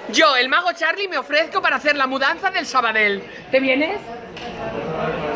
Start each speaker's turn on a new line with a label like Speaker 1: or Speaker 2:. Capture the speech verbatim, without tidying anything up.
Speaker 1: Yo, el mago Charlie, me ofrezco para hacer la mudanza del Sabadell. ¿Te vienes?